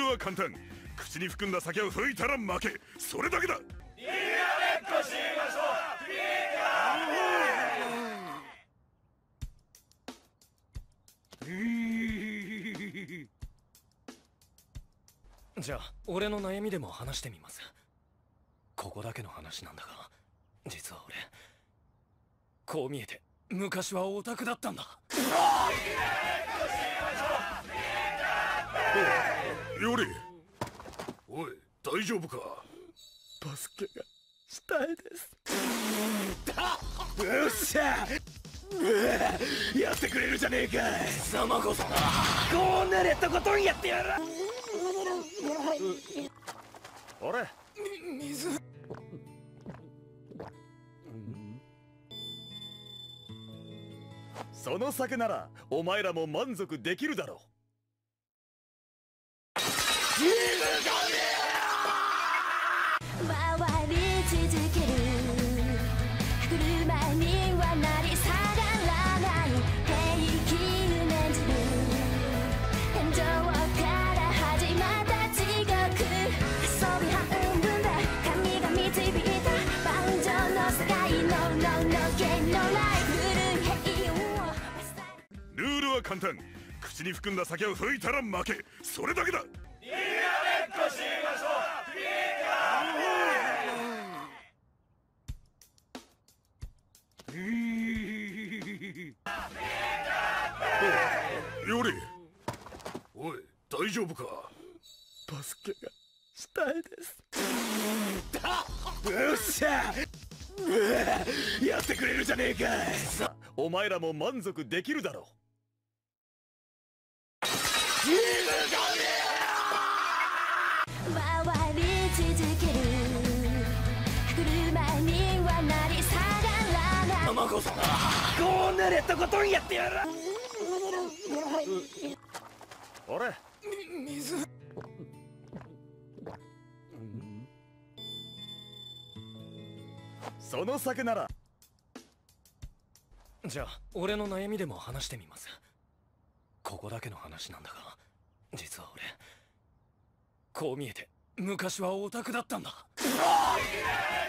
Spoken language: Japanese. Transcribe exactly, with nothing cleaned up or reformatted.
ルは簡単。口に含んだ酒を吹いたら負け、それだけだ。にらめっこしましょう。ピカーじゃあ俺の悩みでも話してみます。ここだけの話なんだが、実は俺こう見えて昔はオタクだったんだ。 より、おい、大丈夫か？ バスケがしたいです。よっしゃ、やってくれるじゃねえか。貴様こそな、こうなれとことんやってやる。 あれ、 水。 その酒ならお前らも満足できるだろう。 回り続ける車にはなり下がらない平気念じる天井から始まった地獄遊び半分で神が導いた万丈の世界のののけのない古い平穏をルールは簡単。口に含んだ酒を吹いたら負け、それだけだ。にらめっこしましょう。ピカーより、おい、大丈夫か？ バスケがしたいです。よっしゃ、やってくれるじゃねえか。 お前らも満足できるだろう。 回り続ける車にはなり下がらない貴様こそな、こうなれとことんやってやる。 あれ、 水。 その酒なら。 じゃあ俺の悩みでも話してみます。ここだけの話なんだが、実は俺こう見えて昔はオタクだったんだ。